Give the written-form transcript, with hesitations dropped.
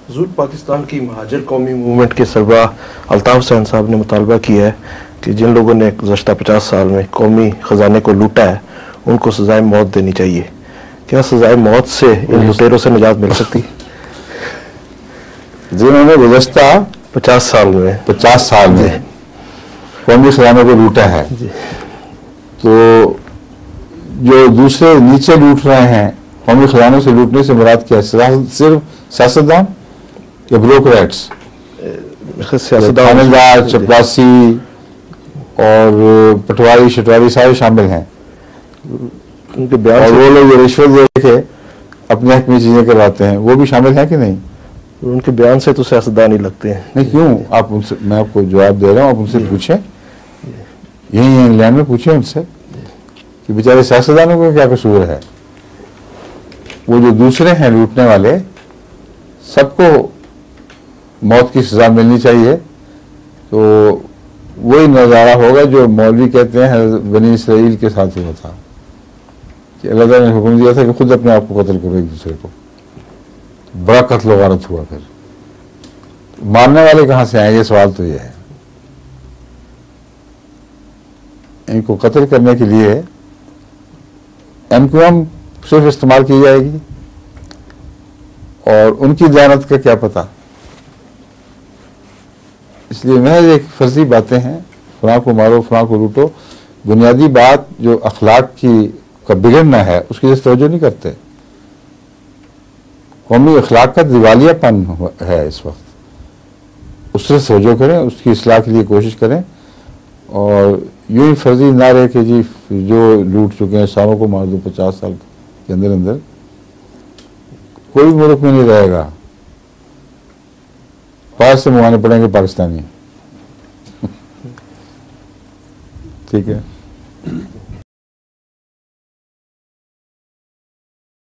हुजूर, पाकिस्तान की महाजर कौमी मूवमेंट के सरबराह अल्ताफ हुसैन साहब ने मुतालबा किया है कि जिन लोगों ने गुज़श्ता 50 साल में कौमी ख़जाने को लूटा है उनको सजाए मौत देनी चाहिए। क्या सजाए मौत से इन लुटेरों से निजात मिल सकती है? जिन्होंने गुज़श्ता 50 साल में कौमी खजाने को लूटा है, तो जो दूसरे नीचे लूट रहे हैं, कौमी खजानों से लूटने से मुराद क्या है? सिर्फ सियासतदान या ब्यूरोक्रेट्स, थानेदार, चपरासी और पटवारी शटवारी सारे शामिल हैं। उनके बयान और वो लोग रिश्वत दे के अपने हक में चीजें करवाते हैं, वो भी शामिल हैं कि नहीं? उनके बयान से तो सियासतदान ही लगते हैं। नहीं, क्यों? आप उनसे, मैं आपको जवाब दे रहा हूँ, आप उनसे पूछें, यही इंग्लैंड में पूछे उनसे कि बेचारे सियासतदानों को क्या कसूर है। वो जो दूसरे हैं लूटने वाले, सबको मौत की सजा मिलनी चाहिए। तो वही नज़ारा होगा जो मौलवी कहते हैं बनी इसराइल के साथ हुआ था कि अल्लाह ताला ने हुक्म दिया था कि खुद अपने आप को कत्ल करो एक दूसरे को। बड़ा कत्ल गारत हुआ। फिर मारने वाले कहाँ से आए? ये सवाल तो ये है। इनको कत्ल करने के लिए MQM सिर्फ इस्तेमाल की जाएगी और उनकी दयानत का क्या पता। इसलिए महज एक फर्जी बातें हैं, फलां को मारो, फलां को लूटो। बुनियादी बात जो अखलाक की का बिगड़ना है उसकी तरफ तवज्जो नहीं करते। कौमी अखलाक का दिवालियापन है इस वक्त, उससे तवज्जो करें, उसकी इस्लाह के लिए कोशिश करें और यूं ही फर्जी ना रहे कि जी जो लूट चुके हैं सारों को मार दो 50 साल के अंदर अंदर। कोई मुल्क में नहीं रहेगा, पास से मंगाने पड़ेंगे पाकिस्तानी। ठीक है।